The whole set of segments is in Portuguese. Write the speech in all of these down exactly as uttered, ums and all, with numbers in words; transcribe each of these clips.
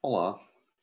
Olá,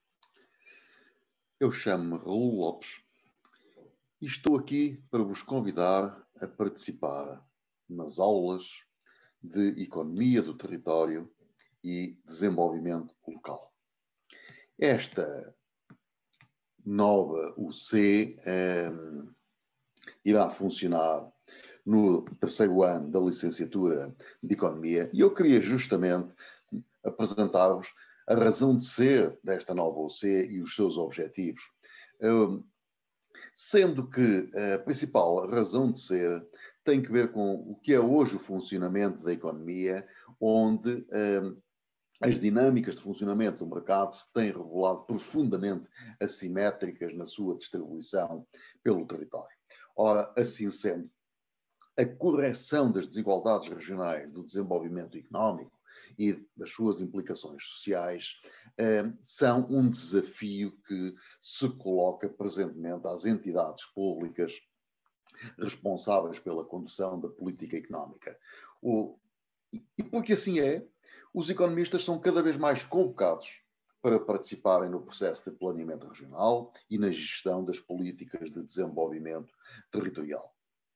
eu chamo-me Raul Lopes e estou aqui para vos convidar a participar nas aulas de Economia do Território e Desenvolvimento Local. Esta nova U C eh, irá funcionar no terceiro ano da licenciatura de Economia e eu queria justamente apresentar-vos a razão de ser desta nova U C e os seus objetivos. Um, sendo que a principal razão de ser tem que ver com o que é hoje o funcionamento da economia, onde um, as dinâmicas de funcionamento do mercado se têm revelado profundamente assimétricas na sua distribuição pelo território. Ora, assim sendo, a correção das desigualdades regionais do desenvolvimento económico e das suas implicações sociais eh, são um desafio que se coloca presentemente às entidades públicas responsáveis pela condução da política económica. O, e porque assim é, os economistas são cada vez mais convocados para participarem no processo de planeamento regional e na gestão das políticas de desenvolvimento territorial.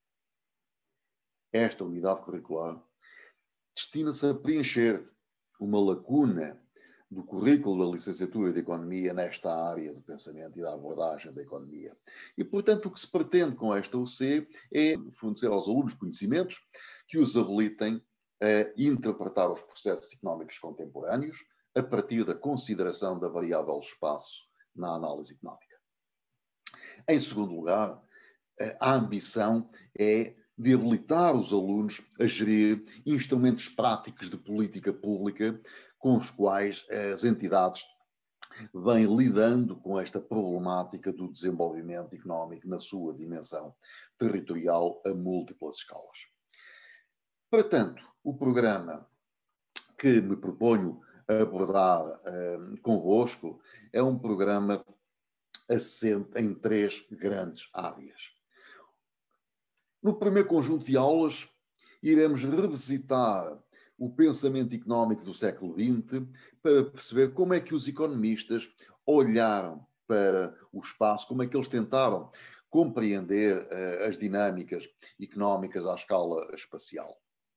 Esta unidade curricular destina-se a preencher uma lacuna do currículo da licenciatura de Economia nesta área do pensamento e da abordagem da economia. E, portanto, o que se pretende com esta U C é fornecer aos alunos conhecimentos que os habilitem a interpretar os processos económicos contemporâneos a partir da consideração da variável espaço na análise económica. Em segundo lugar, a ambição é de habilitar os alunos a gerir instrumentos práticos de política pública com os quais as entidades vêm lidando com esta problemática do desenvolvimento económico na sua dimensão territorial a múltiplas escalas. Portanto, o programa que me proponho abordar uh, convosco é um programa assente em três grandes áreas. No primeiro conjunto de aulas, iremos revisitar o pensamento económico do século vinte para perceber como é que os economistas olharam para o espaço, como é que eles tentaram compreender uh, as dinâmicas económicas à escala espacial.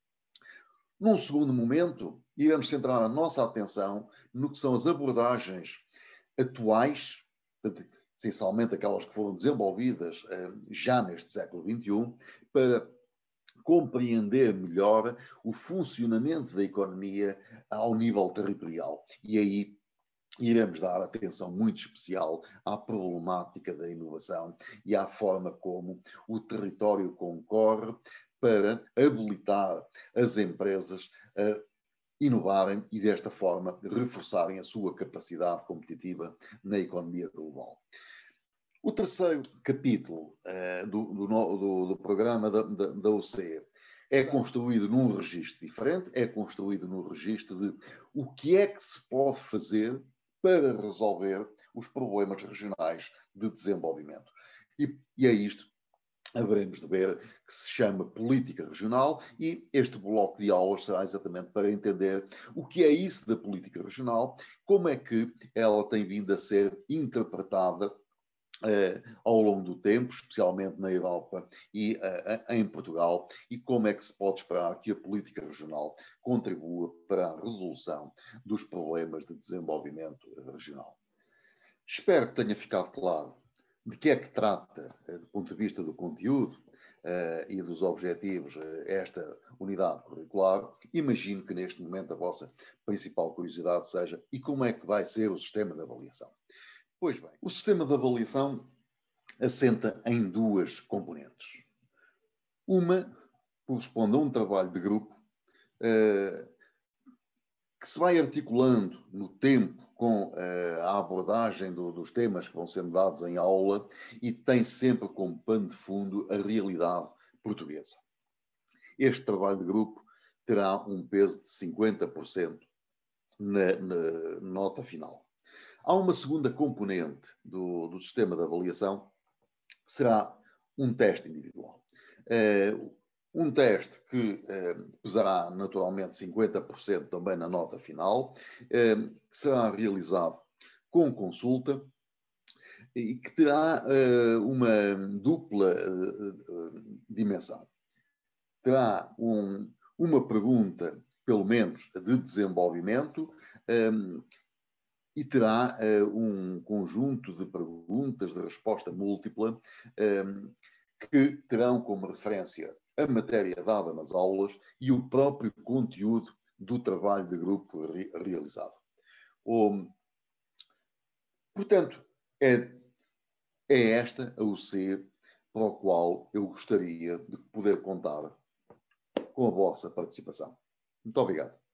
Num segundo momento, iremos centrar a nossa atenção no que são as abordagens atuais, essencialmente aquelas que foram desenvolvidas uh, já neste século vinte e um, para compreender melhor o funcionamento da economia ao nível territorial. E aí iremos dar atenção muito especial à problemática da inovação e à forma como o território concorre para habilitar as empresas a inovarem e, desta forma, reforçarem a sua capacidade competitiva na economia global. O terceiro capítulo uh, do, do, do, do programa da, da, da U C é construído num registro diferente, é construído no registro de o que é que se pode fazer para resolver os problemas regionais de desenvolvimento. E, e é isto haveremos de ver que se chama política regional e este bloco de aulas será exatamente para entender o que é isso da política regional, como é que ela tem vindo a ser interpretada Uh, ao longo do tempo, especialmente na Europa e uh, em Portugal, e como é que se pode esperar que a política regional contribua para a resolução dos problemas de desenvolvimento regional. Espero que tenha ficado claro de que é que trata, uh, do ponto de vista do conteúdo uh, e dos objetivos, uh, esta unidade curricular. Imagino que neste momento a vossa principal curiosidade seja e como é que vai ser o sistema de avaliação. Pois bem, o sistema de avaliação assenta em duas componentes. Uma corresponde a um trabalho de grupo uh, que se vai articulando no tempo com uh, a abordagem do, dos temas que vão sendo dados em aula e tem sempre como pano de fundo a realidade portuguesa. Este trabalho de grupo terá um peso de cinquenta por cento na, na nota final. Há uma segunda componente do, do sistema de avaliação, que será um teste individual. Uh, um teste que uh, pesará naturalmente cinquenta por cento também na nota final, uh, que será realizado com consulta, e que terá uh, uma dupla uh, dimensão. Terá um, uma pergunta, pelo menos, de desenvolvimento, um, e terá uh, um conjunto de perguntas de resposta múltipla um, que terão como referência a matéria dada nas aulas e o próprio conteúdo do trabalho de grupo re realizado. Um, portanto, é, é esta a U C para o qual eu gostaria de poder contar com a vossa participação. Muito obrigado.